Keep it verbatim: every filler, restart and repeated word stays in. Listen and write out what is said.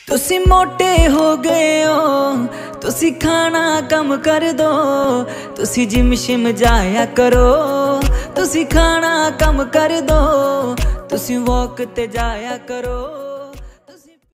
तुसी मोटे हो गए हो, तुसी खाना कम कर दो, तुसी जिम शिम जाया करो, तुसी खाना कम कर दो, तुसी वॉक ते जाया करो।